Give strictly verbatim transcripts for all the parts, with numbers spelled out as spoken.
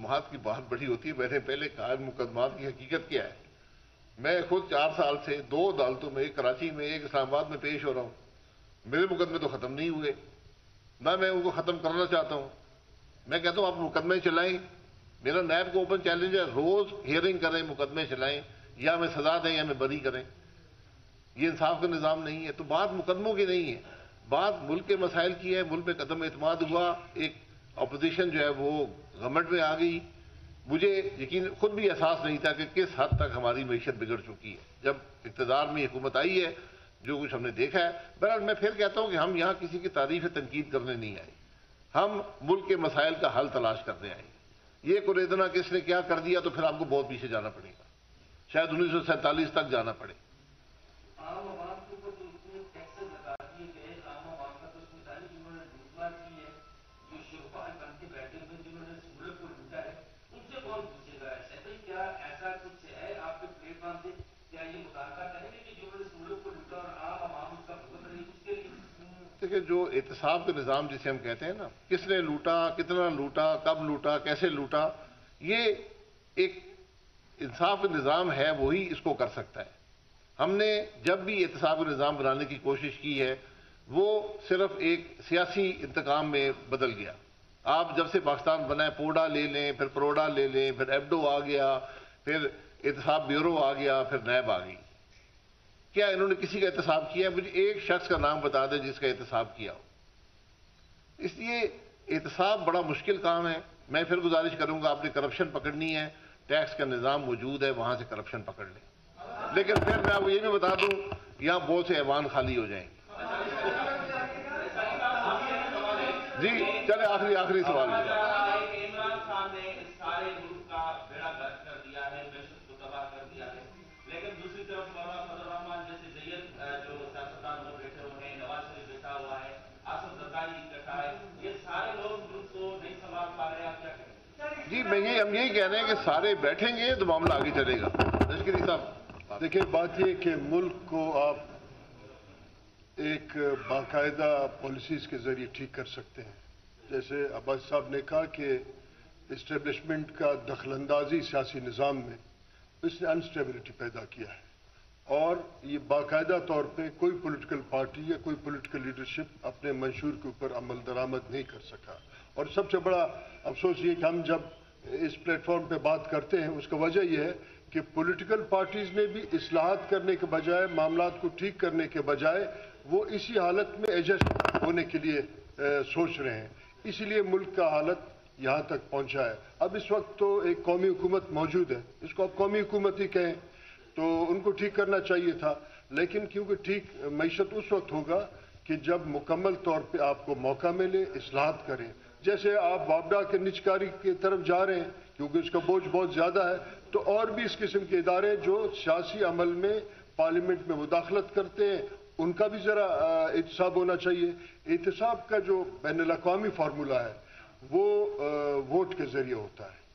مقدمات کی بات بڑی ہوتی ہے. میں نے پہلے کہا مقدمات کی حقیقت کیا ہے. میں خود چار سال سے دو عدالتوں میں، ایک کراچی میں ایک اسلام آباد میں پیش ہو رہا ہوں. میرے مقدمے تو ختم نہیں ہوئے، نہ میں ان کو ختم کرنا چاہتا ہوں. میں کہتا ہوں آپ مقدمے چلائیں. میرا نیب کو اوپن چیلنج ہے، روز ہیئرنگ کریں، مقدمے چلائیں، یا میں سزا دیں یا میں بری کریں. یہ انصاف کا نظام نہیں ہے. تو بات مقدموں کی نہیں ہے، بات ملک کے مسائل کی ہے. ملک میں قدم اعتماد ہوا، ایک اپوزیشن جو ہے وہ گورنمنٹ میں آ گئی. مجھے یقین خود بھی احساس نہیں تھا کہ کس حد تک ہماری معیشت بگڑ چکی ہے. جب اقتدار میں حکومت آئی ہے، جو کچھ ہم نے دیکھا ہے. بہرحال میں پھر کہتا ہوں کہ ہم یہاں کسی کی تعریف تنقید کرنے نہیں آئے، ہم ملک کے مسائل کا حل تلاش کرنے آئے. یہ قریدنا کس نے کیا کر دیا تو پھر آپ کو بہت پیچھے جانا پڑے گا، شاید انیس سو سینتالیس تک جانا پڑے. کہ جو احتساب کا نظام جسے ہم کہتے ہیں نا، کس نے لوٹا، کتنا لوٹا، کب لوٹا، کیسے لوٹا، یہ ایک انصاف کا نظام ہے، وہی اس کو کر سکتا ہے. ہم نے جب بھی احتساب کا نظام بنانے کی کوشش کی ہے وہ صرف ایک سیاسی انتقام میں بدل گیا. آپ جب سے پاکستان بنا ہے، پوڈا لے لیں، پھر پروڈا لے لیں، پھر ایبڈو آ گیا، پھر احتساب بیورو آ گیا، پھر نیب آ گئی. کیا انہوں نے کسی کا احتساب کیا ہے؟ مجھے ایک شخص کا نام بتا دیں جس کا احتساب کیا ہو. اس لیے احتساب بڑا مشکل کام ہے. میں پھر گزارش کروں گا، آپ نے کرپشن پکڑنی ہے، ٹیکس کا نظام موجود ہے، وہاں سے کرپشن پکڑ لیں. لیکن پھر میں آپ کو یہ بھی بتا دوں، یہاں بہت سے ایوان خالی ہو جائیں گے. جی چلے آخری آخری سوال. جی میں یہ ہم یہی کہہ رہے ہیں کہ سارے بیٹھیں گے تو معاملہ آگے چلے گا. لشکری صاحب دیکھیں، بات یہ کہ ملک کو آپ ایک باقاعدہ پالیسیز کے ذریعے ٹھیک کر سکتے ہیں. جیسے عباس صاحب نے کہا کہ اسٹیبلشمنٹ کا دخل اندازی سیاسی نظام میں اس نے انسٹیبلٹی پیدا کیا ہے، اور یہ باقاعدہ طور پہ کوئی پولیٹیکل پارٹی یا کوئی پولیٹیکل لیڈرشپ اپنے منشور کے اوپر عمل درآمد نہیں کر سکا. اور سب سے بڑا افسوس یہ کہ ہم جب اس پلیٹ فارم پہ بات کرتے ہیں اس کا وجہ یہ ہے کہ پولیٹیکل پارٹیز نے بھی اصلاحات کرنے کے بجائے، معاملات کو ٹھیک کرنے کے بجائے، وہ اسی حالت میں ایڈجسٹ ہونے کے لیے سوچ رہے ہیں. اسی لیے ملک کا حالت یہاں تک پہنچا ہے. اب اس وقت تو ایک قومی حکومت موجود ہے، اس کو اب قومی حکومت ہی کہیں، تو ان کو ٹھیک کرنا چاہیے تھا. لیکن کیونکہ ٹھیک معیشت اس وقت ہوگا کہ جب مکمل طور پہ آپ کو موقع ملے، اصلاحات کریں. جیسے آپ وابڈا کے نجکاری کی طرف جا رہے ہیں کیونکہ اس کا بوجھ بہت زیادہ ہے، تو اور بھی اس قسم کے ادارے جو سیاسی عمل میں پارلیمنٹ میں مداخلت کرتے ہیں ان کا بھی ذرا احتساب ہونا چاہیے. احتساب کا جو بین الاقوامی فارمولہ ہے وہ ووٹ کے ذریعے ہوتا ہے،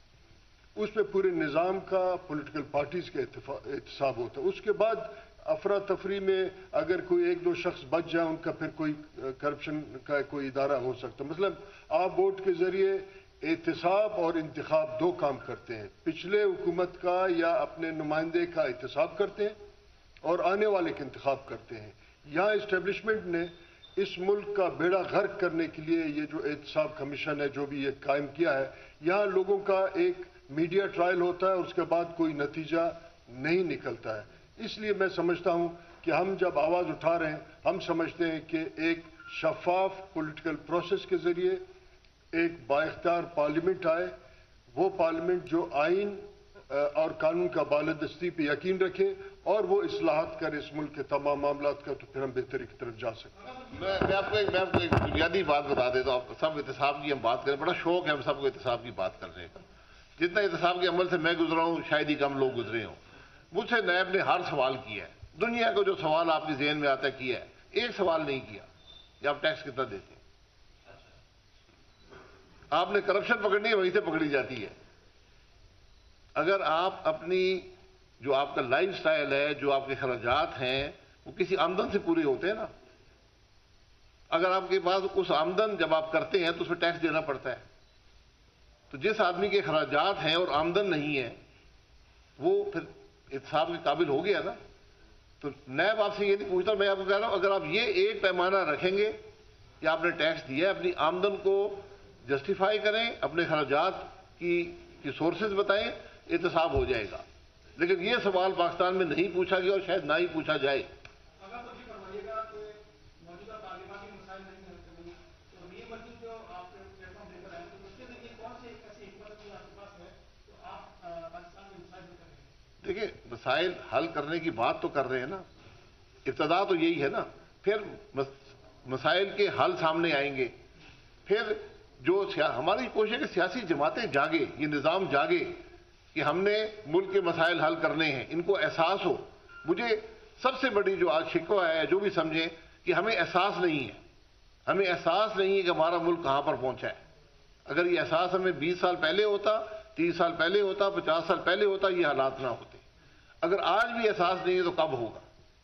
اس میں پورے نظام کا، پولیٹیکل پارٹیز کا احتساب ہوتا ہے. اس کے بعد افراتفری میں اگر کوئی ایک دو شخص بچ جائے ان کا پھر کوئی کرپشن کا کوئی ادارہ ہو سکتا ہے. مثلا آپ ووٹ کے ذریعے احتساب اور انتخاب دو کام کرتے ہیں. پچھلے حکومت کا یا اپنے نمائندے کا احتساب کرتے ہیں اور آنے والے کا انتخاب کرتے ہیں. یہاں اسٹیبلشمنٹ نے اس ملک کا بیڑا غرق کرنے کے لیے یہ جو احتساب کمیشن ہے جو بھی یہ قائم کیا ہے، یہاں لوگوں کا ایک میڈیا ٹرائل ہوتا ہے اور اس کے بعد کوئی نتیجہ نہیں نکلتا ہے. اس لیے میں سمجھتا ہوں کہ ہم جب آواز اٹھا رہے ہیں ہم سمجھتے ہیں کہ ایک شفاف پولیٹیکل پروسیس کے ذریعے ایک بااختیار پارلیمنٹ آئے، وہ پارلیمنٹ جو آئین اور قانون کا بالادستی پہ یقین رکھے اور وہ اصلاحات کرے اس ملک کے تمام معاملات کا، تو پھر ہم بہتری کی طرف جا سکتے ہیں. میں آپ کو ایک میں آپ کو ایک بنیادی بات بتا دیتا ہوں. سب احتساب کی ہم بات کریں، بڑا شوق ہے ہم سب کو احتساب کی بات کرنے کا. جتنا احتساب کے عمل سے میں گزرا ہوں شاید ہی کم لوگ گزرے ہوں. مجھ سے نیب نے ہر سوال کیا ہے، دنیا کو جو سوال آپ کے ذہن میں آتا ہے کیا ہے. ایک سوال نہیں کیا کہ آپ ٹیکس کتنا دیتے ہیں. آپ نے کرپشن پکڑنی ہے وہیں سے پکڑی جاتی ہے. اگر آپ اپنی جو آپ کا لائف سٹائل ہے، جو آپ کے خراجات ہیں، وہ کسی آمدن سے پورے ہوتے ہیں نا. اگر آپ کے پاس اس آمدن جب آپ کرتے ہیں تو اس میں ٹیکس دینا پڑتا ہے. تو جس آدمی کے اخراجات ہیں اور آمدن نہیں ہے وہ پھر احتساب کے قابل ہو گیا نا. تو نیب آپ سے یہ نہیں پوچھتا, میں آپ کو کہہ رہا ہوں اگر آپ یہ ایک پیمانہ رکھیں گے کہ آپ نے ٹیکس دیا ہے, اپنی آمدن کو جسٹیفائی کریں, اپنے اخراجات کی کی سورسز بتائیں, احتساب ہو جائے گا. لیکن یہ سوال پاکستان میں نہیں پوچھا گیا اور شاید نہ ہی پوچھا جائے. دیکھیں مسائل حل کرنے کی بات تو کر رہے ہیں نا, ابتدا تو یہی ہے نا, پھر مسائل کے حل سامنے آئیں گے. پھر جو ہماری کوشش ہے کہ سیاسی جماعتیں جاگے, یہ نظام جاگے کہ ہم نے ملک کے مسائل حل کرنے ہیں, ان کو احساس ہو. مجھے سب سے بڑی جو آج شکوہ ہے, جو بھی سمجھیں کہ ہمیں احساس نہیں ہے, ہمیں احساس نہیں ہے کہ ہمارا ملک کہاں پر پہنچا ہے. اگر یہ احساس ہمیں بیس سال پہلے ہوتا, تیس سال پہلے ہوتا, پچاس سال پہلے ہوتا, یہ حالات نہ ہوتے. اگر آج بھی احساس نہیں ہے تو کب ہوگا؟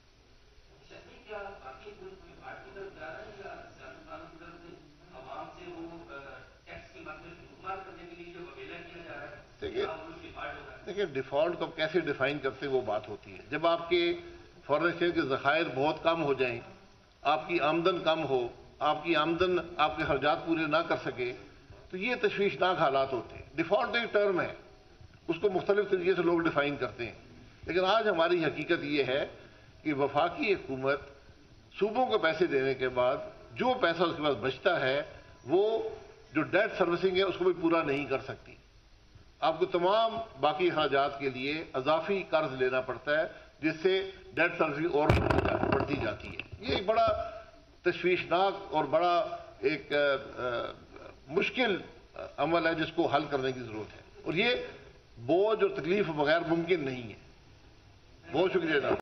دیکھیں ڈیفالٹ کو کیسے ڈیفائن کرتے وہ بات ہوتی ہے. جب آپ کے فارن ایکسچینج کے ذخائر بہت کم ہو جائیں, آپ کی آمدن کم ہو, آپ کی آمدن آپ کے خرچات پورے نہ کر سکے, تو یہ تشویشناک حالات ہوتے ہیں. ڈیفالٹ ایک ٹرم ہے, اس کو مختلف طریقے سے لوگ ڈیفائن کرتے ہیں. لیکن آج ہماری حقیقت یہ ہے کہ وفاقی حکومت صوبوں کو پیسے دینے کے بعد جو پیسہ اس کے پاس بچتا ہے وہ جو ڈیٹ سروسنگ ہے اس کو بھی پورا نہیں کر سکتی. آپ کو تمام باقی اخراجات کے لیے اضافی قرض لینا پڑتا ہے, جس سے ڈیٹ سروسنگ اور بڑھتی جاتی ہے. یہ ایک بڑا تشویشناک اور بڑا ایک مشکل عمل ہے جس کو حل کرنے کی ضرورت ہے, اور یہ بوجھ اور تکلیف بغیر ممکن نہیں ہے. بہت شکریہ جناب.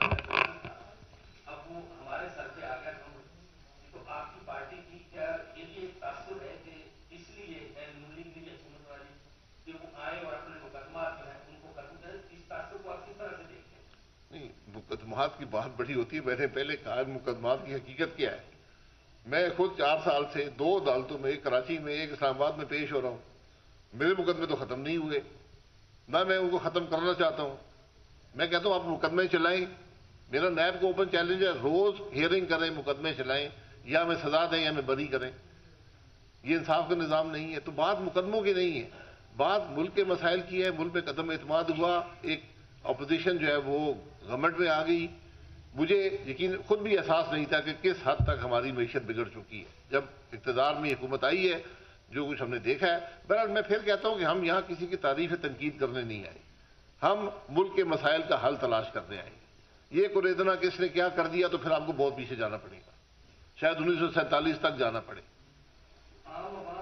اب وہ ہمارے سر پہ آ گیا تو آپ کی پارٹی کی کیا یہ بھی ایک تاثر ہے کہ اس لیے نون لیگ کی حکومت والی کہ وہ آئے اور اپنے مقدمات جو ہیں ان کو ختم کرے, اس تاثر کو آپ کس طرح سے دیکھتے ہیں؟ نہیں, مقدمات کی بات بڑی ہوتی ہے. میں نے پہلے کہا مقدمات کی حقیقت کیا ہے. میں خود چار سال سے دو عدالتوں میں, ایک کراچی میں ایک اسلام آباد میں پیش ہو رہا ہوں. میرے مقدمے تو ختم نہیں ہوئے, نہ میں ان کو ختم کرنا چاہتا ہوں. میں کہتا ہوں آپ مقدمے چلائیں, میرا نیب کو اوپن چیلنج ہے, روز ہیئرنگ کریں, مقدمے چلائیں, یا ہمیں سزا دیں یا ہمیں بری کریں. یہ انصاف کا نظام نہیں ہے. تو بات مقدموں کی نہیں ہے, بات ملک کے مسائل کی ہے. ملک میں قدم اعتماد ہوا, ایک اپوزیشن جو ہے وہ گورنمنٹ میں آ گئی. مجھے یقین خود بھی احساس نہیں تھا کہ کس حد تک ہماری معیشت بگڑ چکی ہے. جب اقتدار میں حکومت آئی ہے, جو کچھ ہم نے دیکھا ہے. بہرحال میں پھر کہتا ہوں کہ ہم یہاں کسی کی تعریف تنقید کرنے نہیں آئے, ہم ملک کے مسائل کا حل تلاش کرنے آئے. یہ قریدنا کس نے کیا کر دیا تو پھر آپ کو بہت پیچھے جانا پڑے گا, شاید انیس سو سینتالیس تک جانا پڑے.